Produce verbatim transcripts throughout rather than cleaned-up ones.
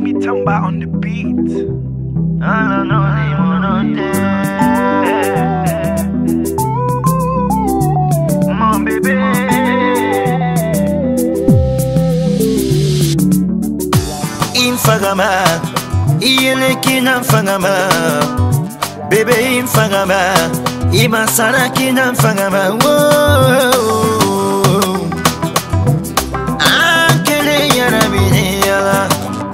Jimmy Tamba on the beat. I don't know mon bébé. Infagama, iyele kina fagama. Bébé infagama, imasana kina fagama. Ankele yarabini yala.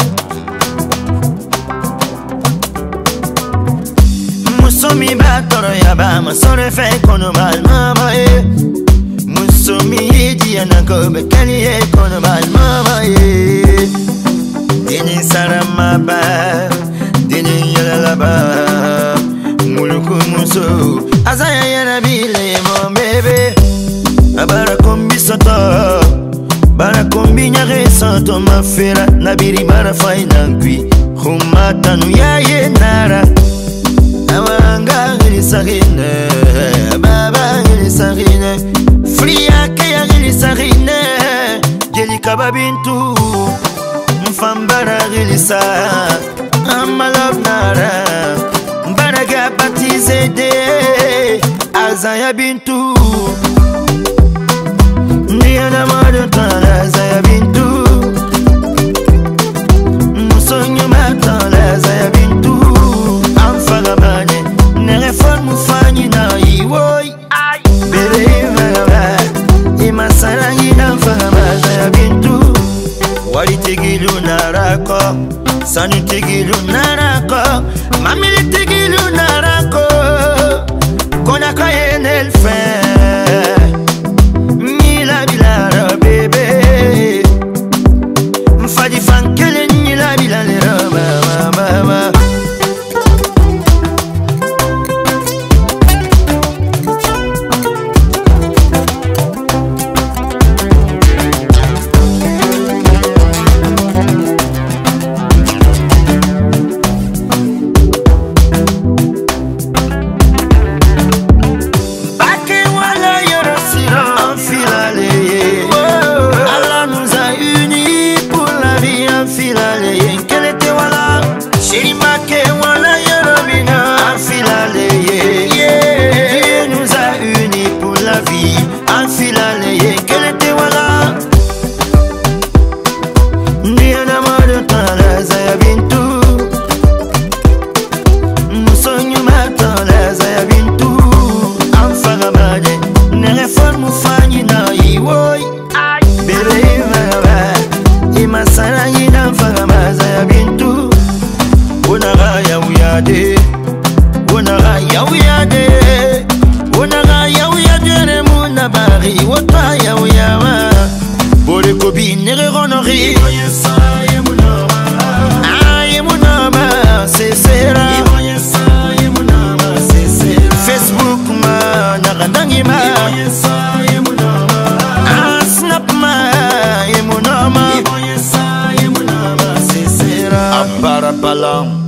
Musomi batoro yaba masore fe kono mal mama e. Musomi hiji anako bekani e kono mal mama e. Dini sarama ba, dini yala ba. Muluku muso, azaya yana bile mon bébé. Abara kombi soto, bara kombi nyare soto mafera. Nabiri mara fai nankwi, humata nu ya ye nara. Awanga gili sarine, baba gili sarine. Fria kaya gili sarine, gili kababintu. Mfambara gili sa, ama love nara. Mbaraga baptisé de Azaya Bintu. Ndiana madotala Azaya Bintu. Musonyo matala Azaya Bintu. Amfagamane Nerefon mufanyi na iwoy. Bebe magaba Imasarangi na mfagama Azaya Bintu. Wali tegilu narako Sanu tegilu narako Mamili tegilu narako Kona kaye nel fe Nila bilara bebe Mfadi fankele nila bilalera mama mama. Facebook ma nakadangi ma ah snap ma yemunama apara palam